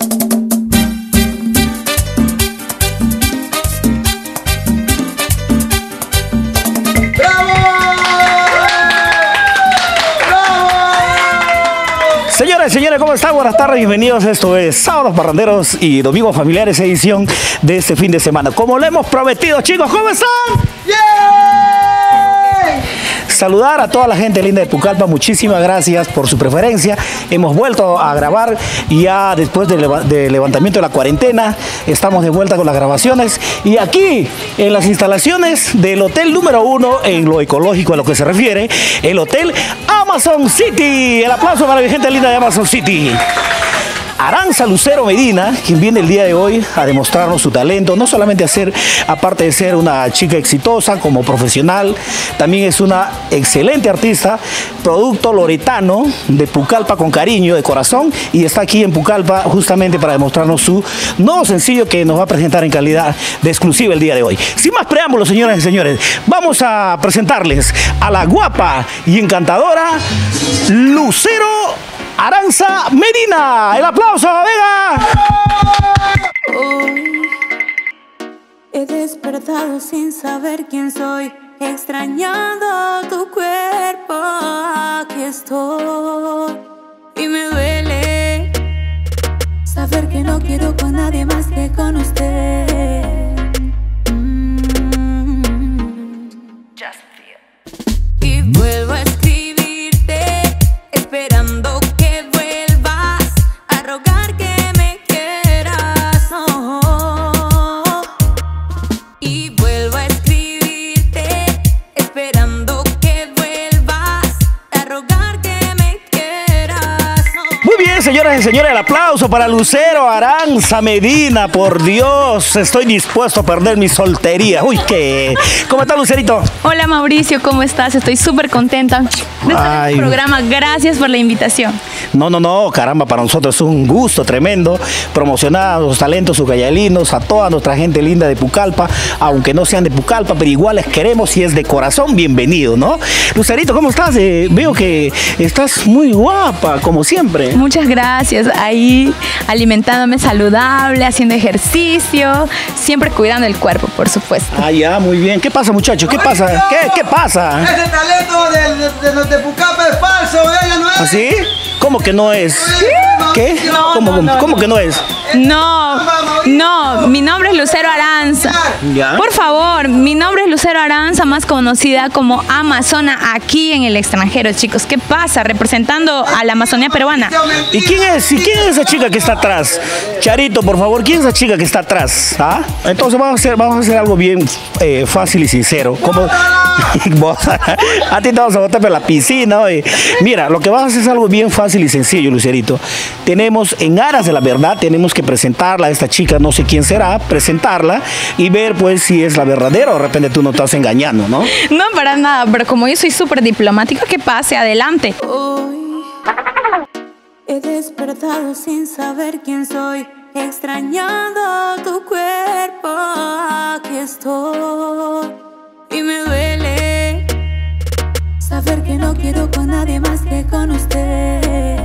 Señores, ¿cómo están? Buenas tardes, bienvenidos. Esto es Sábados Parranderos y Domingos Familiares, edición de este fin de semana. Como le hemos prometido, chicos, ¿cómo están? ¡Yeah! Saludar a toda la gente linda de Pucallpa, muchísimas gracias por su preferencia. Hemos vuelto a grabar ya después del levantamiento de la cuarentena. Estamos de vuelta con las grabaciones y aquí en las instalaciones del hotel número 1 en lo ecológico a lo que se refiere, el hotel Amazon City. El aplauso para la gente linda de Amazon City. Aranza Lucero Medina, quien viene el día de hoy a demostrarnos su talento, no solamente aparte de ser una chica exitosa como profesional, también es una excelente artista, producto loretano de Pucallpa con cariño, de corazón, y está aquí en Pucallpa justamente para demostrarnos su nuevo sencillo que nos va a presentar en calidad de exclusiva el día de hoy. Sin más preámbulos, señoras y señores, vamos a presentarles a la guapa y encantadora Lucero Aranza Medina. El aplauso, venga. Hoy he despertado sin saber quién soy, extrañando tu cuerpo. Aquí estoy y me duele saber que no quiero con nadie más que con usted. Y vuelvo a escribirte esperando señoras y señores, el aplauso para Lucero Aranza Medina. Por Dios, estoy dispuesto a perder mi soltería. Uy, ¿qué? ¿Cómo está, Lucerito? Hola, Mauricio, ¿cómo estás? Estoy súper contenta de estar en el programa. Gracias por la invitación. No, caramba, para nosotros es un gusto tremendo promocionar a los talentos ucayalinos, a toda nuestra gente linda de Pucallpa, aunque no sean de Pucallpa, pero igual les queremos y es de corazón bienvenido, ¿no? Lucerito, ¿cómo estás? Veo que estás muy guapa, como siempre. Muchas gracias, ahí alimentándome saludable, haciendo ejercicio, siempre cuidando el cuerpo, por supuesto. Ah, ya, muy bien. ¿Qué pasa, muchachos? ¿Qué pasa? ¿Qué pasa? Ese talento de Pucallpa es falso, ella no es. ¿Ah, sí? ¿Cómo que no es? ¿Qué? ¿Cómo que no es? No, mi nombre es Lucero Aranza. ¿Ya? Por favor, mi nombre es Lucero Aranza, más conocida como Amazona aquí en el extranjero, chicos. ¿Qué pasa? Representando a la Amazonía peruana. ¿Y quién es esa chica que está atrás? Charito, por favor, ¿quién es esa chica que está atrás? ¿Ah? Entonces vamos a hacer algo bien fácil y sincero. Como a ti te vamos a botar por la piscina. Oye. Mira, lo que vamos a hacer es algo bien fácil y sencillo, Lucerito. Tenemos, en aras de la verdad, tenemos que presentarla a esta chica, no sé quién será, presentarla y ver pues si es la verdadera o de repente tú no estás engañando, ¿no? No, para nada, pero como yo soy súper diplomática, que pase, adelante. Hoy he despertado sin saber quién soy, extrañando tu cuerpo. Aquí estoy y me duele saber que no quiero con nadie más que con usted.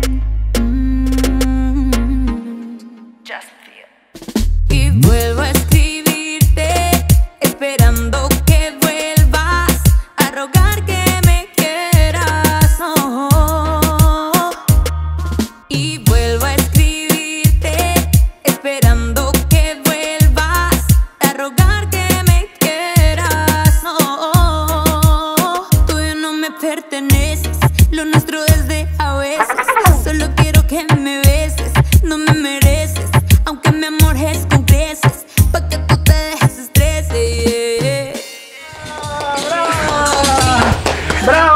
Y vuelvo a escribirte esperando que vuelvas a rogar que me quieras. No. Y vuelvo a escribirte esperando que vuelvas a rogar que me quieras. No. Tú ya no me perteneces, lo nuestro es de a veces. Solo quiero que me beses, no me mereces, aunque mi amor es con creces, pa' que tú te dejes estrés. ¡Bravo!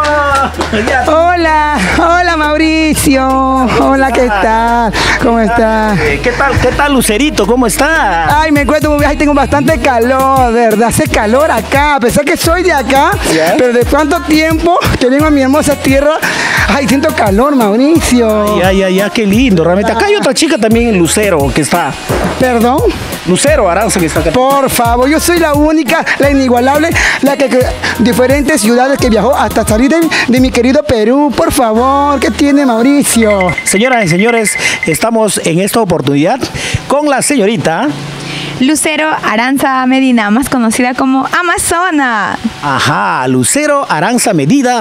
Hola Mauricio. Hola, ¿qué tal? ¿Cómo estás? ¿Qué tal, Lucerito? ¿Cómo está? Ay, me encuentro muy bien. Ay, tengo bastante calor, de verdad. Hace calor acá, a pesar que soy de acá, pero de cuánto tiempo que vengo a mi hermosa tierra. Ay, siento calor, Mauricio. Ya, qué lindo, realmente. Acá hay otra chica también en Lucero que está. ¿Perdón? Lucero Aranza que está acá. Por favor, yo soy la única, la inigualable, la que diferentes ciudades que viajó hasta salir de mi querido Perú. Por favor, ¿qué tiene Mauricio? Señoras y señores, estamos en esta oportunidad con la señorita Lucero Aranza Medina, más conocida como Amazona. Ajá, Lucero Aranza Medina,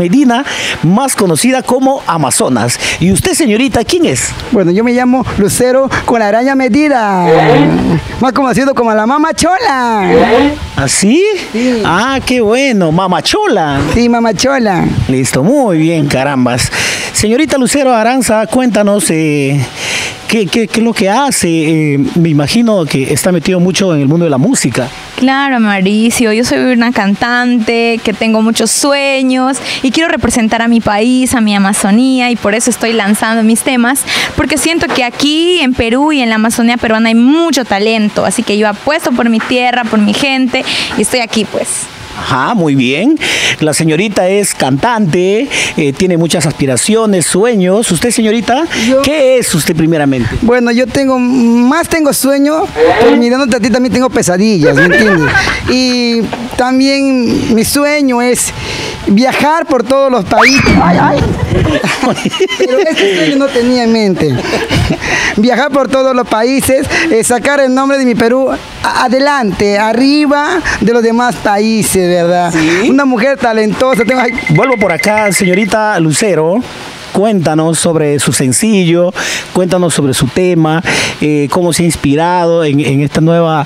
más conocida como Amazonas. ¿Y usted, señorita, quién es? Bueno, yo me llamo Lucero con la araña medida, más conocido como la Mamachola. ¿Así? Sí. Ah, qué bueno, Mamachola. Sí, Mamachola. Listo, muy bien, carambas. Señorita Lucero Aranza, cuéntanos ¿qué es lo que hace? Me imagino que está metido mucho en el mundo de la música. Claro, Mauricio, yo soy una cantante que tengo muchos sueños y quiero representar a mi país, a mi Amazonía, y por eso estoy lanzando mis temas, porque siento que aquí en Perú y en la Amazonía peruana hay mucho talento, así que yo apuesto por mi tierra, por mi gente, y estoy aquí pues. Ajá, muy bien. La señorita es cantante, tiene muchas aspiraciones, sueños. ¿Usted, señorita, qué es usted primeramente? Bueno, yo tengo sueño, pero mirándote a ti también tengo pesadillas, ¿me entiendes? Y también mi sueño es viajar por todos los países. ¡Ay, ay! Pero este sueño no tenía en mente. Viajar por todos los países, sacar el nombre de mi Perú adelante, arriba de los demás países, ¿verdad? ¿Sí? Una mujer talentosa. Vuelvo por acá, señorita Lucero. Cuéntanos sobre su sencillo, cuéntanos sobre su tema, cómo se ha inspirado en esta nueva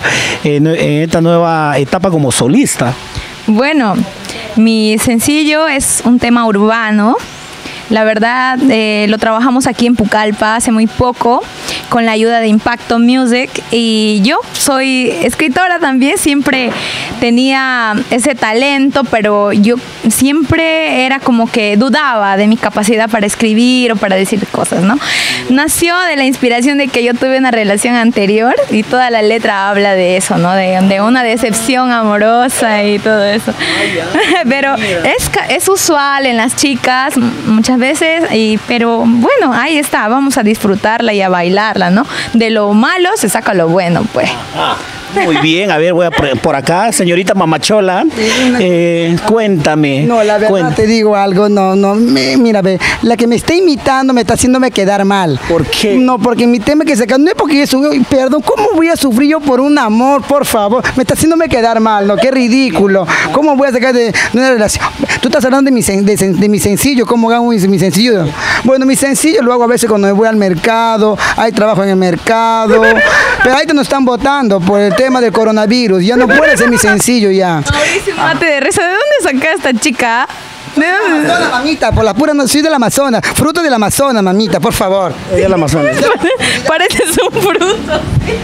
etapa como solista. Bueno, mi sencillo es un tema urbano. La verdad, lo trabajamos aquí en Pucallpa hace muy poco con la ayuda de Impacto Music, y yo soy escritora también, siempre tenía ese talento, pero yo siempre era como que dudaba de mi capacidad para escribir o para decir cosas, ¿no? Nació de la inspiración de que yo tuve una relación anterior y toda la letra habla de eso, ¿no? De una decepción amorosa y todo eso. Pero es usual en las chicas muchas veces, pero bueno, ahí está, vamos a disfrutarla y a bailarla, ¿no? De lo malo se saca lo bueno, pues. Muy bien, a ver, voy por acá, señorita Mamachola, cuéntame. No, la verdad te digo algo, mira, ve, la que me está imitando me está haciéndome quedar mal. ¿Por qué? No, porque mi tema que saca, no es porque yo perdón, ¿cómo voy a sufrir yo por un amor, por favor? Me está haciéndome quedar mal, ¿no? Qué ridículo. ¿Cómo voy a sacar de una relación? Tú estás hablando de mi sencillo, ¿cómo hago mi sencillo? Bueno, mi sencillo lo hago a veces cuando me voy al mercado, hay trabajo en el mercado, pero ahí te nos están votando por el tema del coronavirus, ya no puede ser mi sencillo ya. Mauricio, mate de risa, ¿de dónde saca esta chica? ¿De dónde? Amazonas, mamita, por la pura, no soy del Amazonas, fruto del Amazonas, mamita, por favor. Del Amazonas. Pareces un fruto.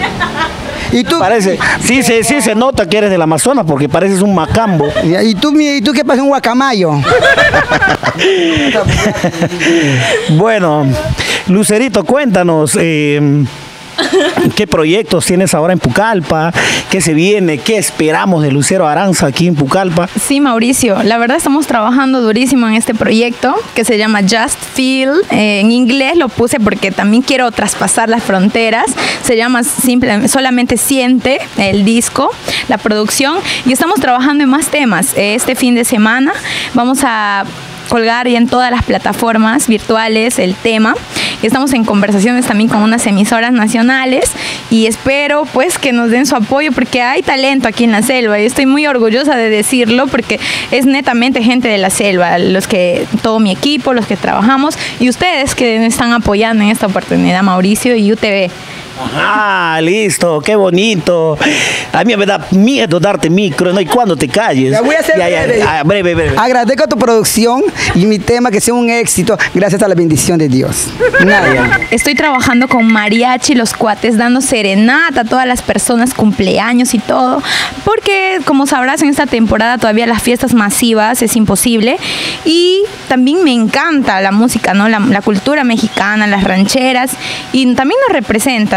¿Y tú? Parece, sí se nota que eres del Amazonas porque pareces un macambo. ¿Y tú qué pasa, un guacamayo? Bueno, Lucerito, cuéntanos, ¿qué proyectos tienes ahora en Pucallpa? ¿Qué se viene? ¿Qué esperamos de Lucero Aranza aquí en Pucallpa? Sí, Mauricio, la verdad estamos trabajando durísimo en este proyecto que se llama Just Feel. En inglés lo puse porque también quiero traspasar las fronteras. Se llama solamente Siente, el disco, la producción, y estamos trabajando en más temas. Este fin de semana vamos a colgar ya en todas las plataformas virtuales el tema. Estamos en conversaciones también con unas emisoras nacionales y espero pues que nos den su apoyo porque hay talento aquí en la selva y estoy muy orgullosa de decirlo porque es netamente gente de la selva, todo mi equipo, los que trabajamos y ustedes que me están apoyando en esta oportunidad, Mauricio y UTV. Ajá, listo, qué bonito. A mí me da miedo darte micro, ¿no? Y cuando te calles. Ya voy a hacer breve. Agradezco a tu producción y mi tema que sea un éxito gracias a la bendición de Dios. Nada. Estoy trabajando con mariachi, los cuates, dando serenata a todas las personas, cumpleaños y todo, porque como sabrás en esta temporada todavía las fiestas masivas es imposible y también me encanta la música, ¿no? La cultura mexicana, las rancheras y también nos representa.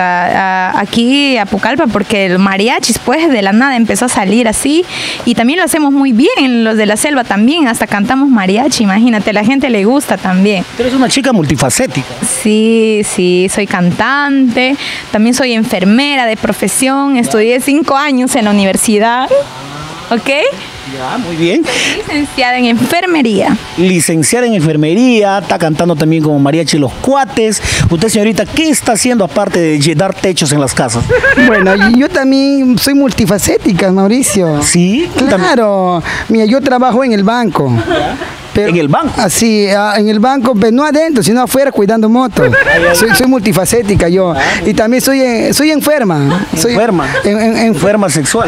aquí a Pucallpa porque el mariachis pues de la nada empezó a salir así y también lo hacemos muy bien, los de la selva también, hasta cantamos mariachi, imagínate, a la gente le gusta también. Tú eres una chica multifacética. Sí, soy cantante, también soy enfermera de profesión, estudié 5 años en la universidad, ¿ok? Ya, muy bien. Soy licenciada en enfermería. Licenciada en enfermería, está cantando también como mariachi Los Cuates. Usted, señorita, ¿qué está haciendo aparte de dar techos en las casas? Bueno, yo también soy multifacética, Mauricio. Sí, Claro. Mira, yo trabajo en el banco. ¿En el banco? Así, en el banco, pero no adentro, sino afuera cuidando motos. Soy multifacética yo. Y también soy enferma. Enferma. Enferma sexual.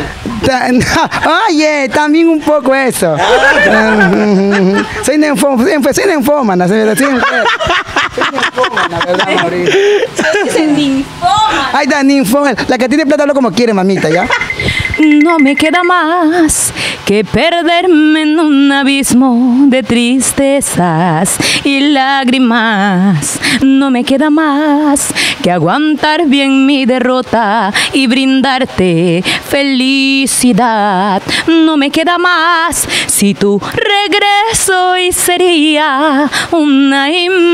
Oye, también un poco eso. Soy ninfómana, ¿verdad? Soy ninfómana, ¿verdad, Mauricio? Ay, da ninfómana. La que tiene plata habla como quiere, mamita, ¿ya? No me queda más que perderme en un abismo de tristezas y lágrimas. No me queda más que aguantar bien mi derrota y brindarte felicidad. No me queda más si tu regreso hoy sería una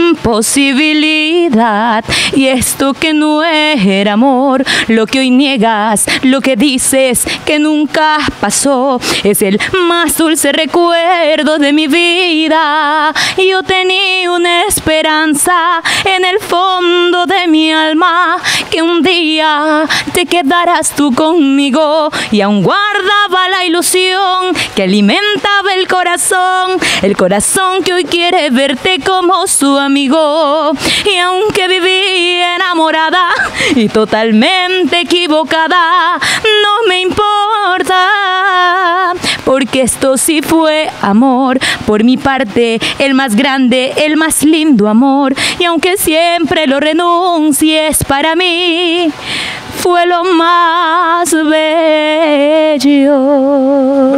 imposibilidad. Y esto que no era amor, lo que hoy niegas, lo que dices que nunca pasó, es el más dulce recuerdo de mi vida. Yo tenía una esperanza en el fondo de mi alma, que un día te quedarás tú conmigo, y aún guardaba la ilusión que alimentaba el corazón que hoy quiere verte como su amigo. Y aunque viví enamorada y totalmente equivocada, no me importa, porque esto sí fue amor. Por mi parte, el más grande, el más lindo amor. Y aunque siempre lo renuncies, para mí fue lo más bello.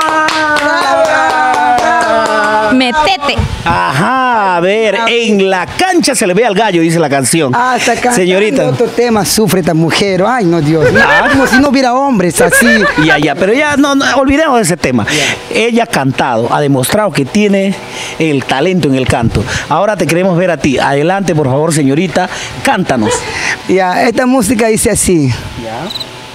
Metete. Ajá, a ver, en la cancha se le ve al gallo, dice la canción. Hasta cantando señorita. otro tema sufre esta mujer. Ay, no, Dios. Como si no hubiera hombres así. Ya, pero ya no olvidemos de ese tema. Ella ha cantado, ha demostrado que tiene el talento en el canto. Ahora te queremos ver a ti. Adelante, por favor, señorita, cántanos. Ya, esta música dice así. Ya.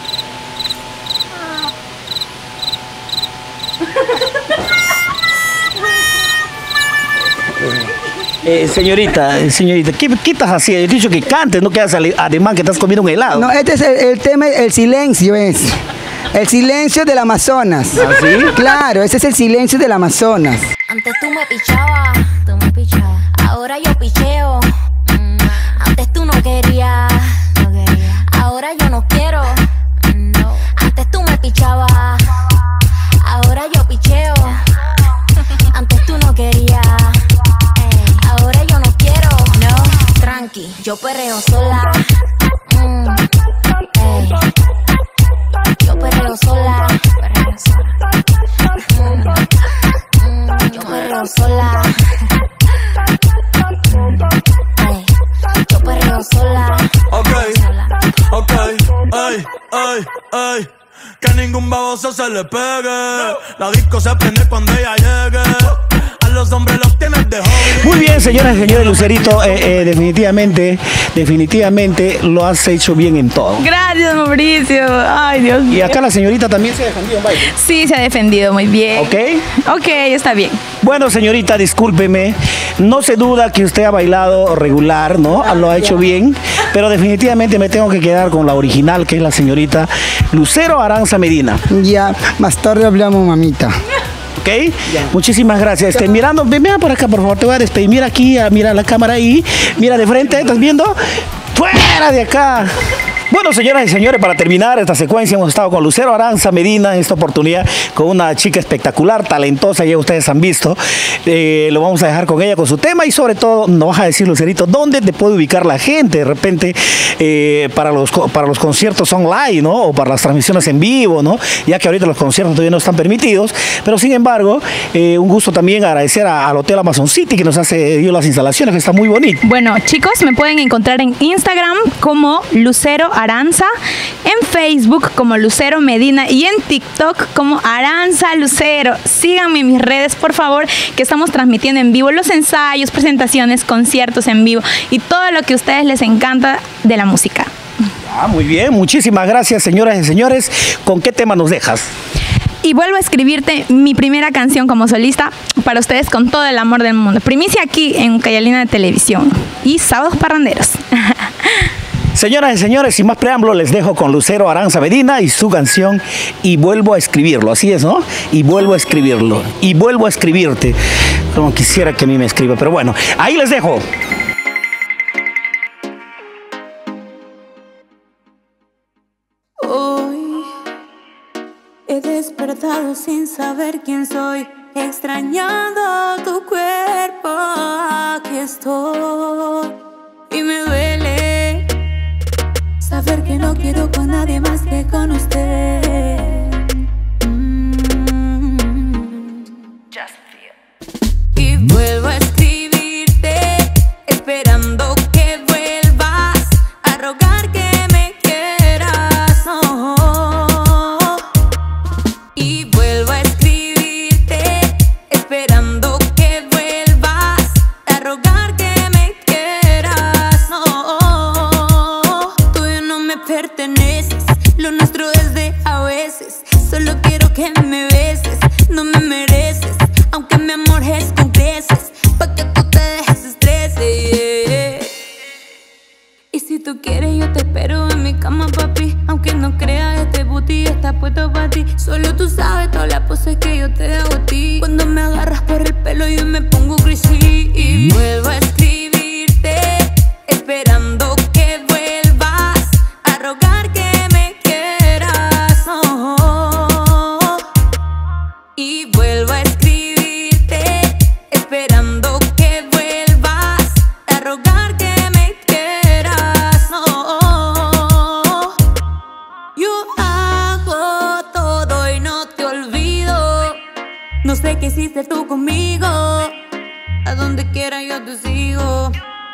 Señorita, ¿qué estás haciendo? He dicho que cantes, no quedas además que estás comiendo un helado. No, este es el tema, el silencio es. El silencio del Amazonas. ¿Ah, sí? Claro, ese es el silencio del Amazonas. Antes tú me pichabas, ahora yo picheo. Antes tú no querías, ahora yo no quiero. Antes tú me pichabas, ahora yo picheo. Antes tú no querías, ahora yo no quiero. No, tranqui, yo perreo sola. Yo perreo sola. Yo perreo sola. Yo perreo sola. Ok, ay. Que ningún baboso se le pegue. La disco se prende cuando ella llegue. A los hombres los tienes de hobby. Muy bien, señoras y señores, Lucerito, definitivamente lo has hecho bien en todo. Gracias, Mauricio. Ay, Dios mío. Y acá la señorita también se ha defendido en baile. Sí, se ha defendido muy bien. ¿Ok? Ok, está bien. Bueno, señorita, discúlpeme. No se duda que usted ha bailado regular, ¿no? Lo ha hecho bien. Pero definitivamente me tengo que quedar con la original, que es la señorita Lucero Aranza Medina. Ya, más tarde hablamos, mamita. ¿Ok? Muchísimas gracias. Mirando, mira por acá, por favor, te voy a despedir. Mira aquí, mira la cámara ahí. Mira de frente, ¿estás viendo? ¡Fuera de acá! Bueno, señoras y señores, para terminar esta secuencia hemos estado con Lucero Aranza Medina en esta oportunidad, con una chica espectacular, talentosa, ya ustedes han visto. Lo vamos a dejar con ella, con su tema, y sobre todo nos vas a decir, Lucerito, dónde te puede ubicar la gente de repente para los conciertos online, ¿no? O para las transmisiones en vivo, ¿no? Ya que ahorita los conciertos todavía no están permitidos, pero sin embargo, un gusto también agradecer al Hotel Amazon City que nos dio las instalaciones, que está muy bonito. Bueno, chicos, me pueden encontrar en Instagram como Lucero Aranza, en Facebook como Lucero Medina y en TikTok como Aranza Lucero. Síganme en mis redes, por favor, que estamos transmitiendo en vivo los ensayos, presentaciones, conciertos en vivo y todo lo que a ustedes les encanta de la música. Muy bien, muchísimas gracias, señoras y señores. ¿Con qué tema nos dejas? Y vuelvo a escribirte mi primera canción como solista para ustedes con todo el amor del mundo. Primicia aquí en Ucayalina de Televisión y Sábados Parranderos. Señoras y señores, sin más preámbulo, les dejo con Lucero Aranza Medina y su canción Y vuelvo a escribirlo. Así es, ¿no? Y vuelvo a escribirlo. Y vuelvo a escribirte. Como quisiera que a mí me escriba, pero bueno, ahí les dejo. Hoy he despertado sin saber quién soy, extrañando tu cuerpo. Aquí estoy y me duele saber que no quiero con nadie más que con usted. Y vuelvo a escribirte, esperando que vuelvas a rogar que me quieras. Oh. Y vuelvo a escribirte, esperando que vuelvas a rogar que me quieras. Oh. Tú ya no me perteneces, lo nuestro es de a veces. Solo quiero que me beses, no me mereces, aunque mi amor es con creces, pa' que tú te dejes estrés. Y si tú quieres yo te espero en mi cama, papi. Aunque no creas, este booty está puesto pa' ti. Solo tú sabes todas las poses que yo te hago a ti. Cuando me agarras por el pelo yo me pongo crazy. Y vuelvo a escribirte, esperando que vuelvas a rogar que me quieras. Oh. Y vuelvo a escribirte, esperando que vuelvas a rogar que me quieras. Oh. Yo hago todo y no te olvido. No sé qué hiciste tú conmigo. A donde quiera yo te sigo.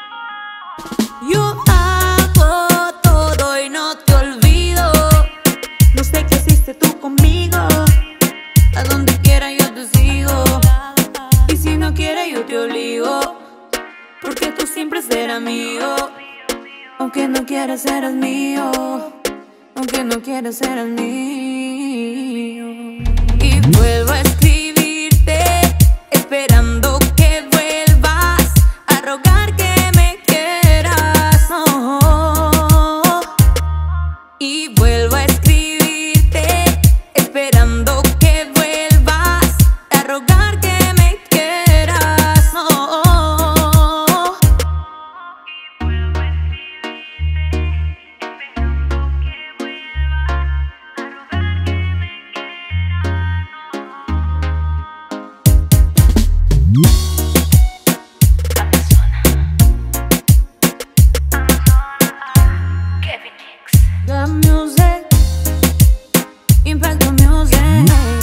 Yo hago todo y no te olvido. No sé qué hiciste tú conmigo. A donde quiera yo te sigo. Y si no quieres yo te obligo, porque tú siempre serás mío. Aunque no quieras serás mío. Aunque no quieras serás mío. Y vuelvo a escribirte, esperando que vuelvas a rogar que me quieras. Oh. Y vuelvo a escribirte, esperando que vuelvas a rogar que me quieras. Oh. Y vuelvo a escribirte, esperando que vuelvas a rogar que me quieras. The music, Impacto Music.